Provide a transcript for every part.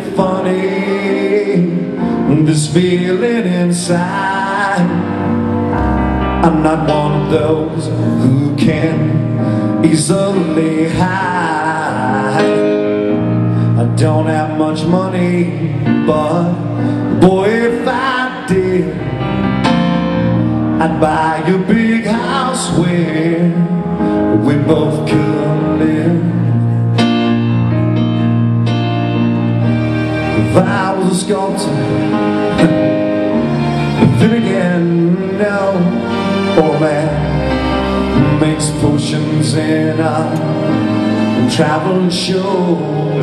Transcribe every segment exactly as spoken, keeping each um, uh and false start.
funny, this feeling inside. I'm not one of those who can easily hide. I don't have much money, but boy, if I did, I'd buy a big house where we both could live. If I was a sculptor, then again, no. Or a man makes potions in a traveling show.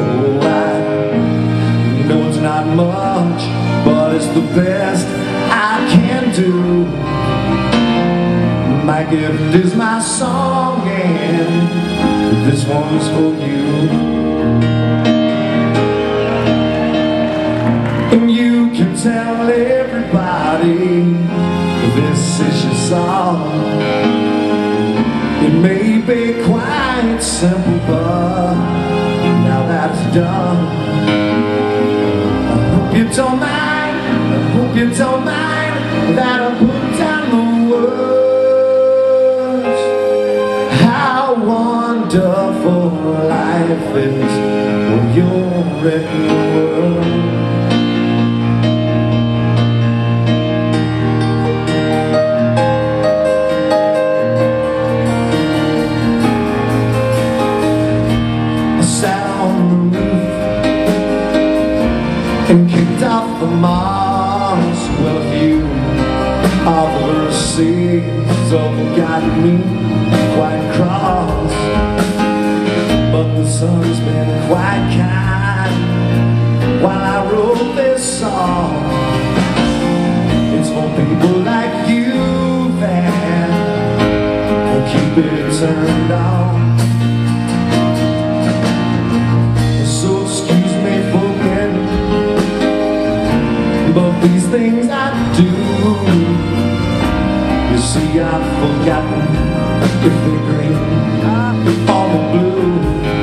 I know it's not much, but it's the best I can do. My gift is my song, and this one's for you. And you can tell everybody this is your song. It may be quite simple, but now that it's done, I hope you don't mind, I hope you don't mind that I put down the words. How wonderful life is when you're in the world. And kicked off the Mars. Well, a few of the seas got me quite cross, but the sun's been quite kind while I wrote this song. It's for people like you that will keep it turned on. But these things I do, you see, I've forgotten if they're green or the blue.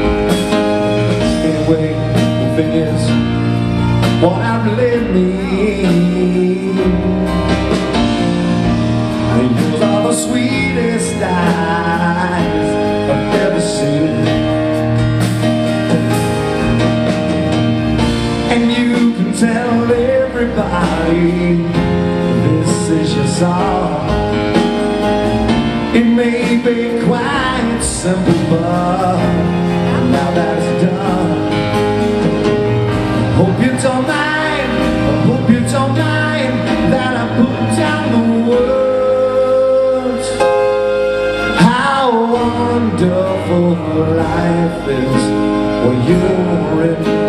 Anyway, the thing is, what I really mean, and yours are the sweetest eyes I've ever seen. And you can tell everybody this is your song. It may be quite simple, but now that it's done, I hope you don't mind, I hope you don't mind that I put down the words. How wonderful life is when you're in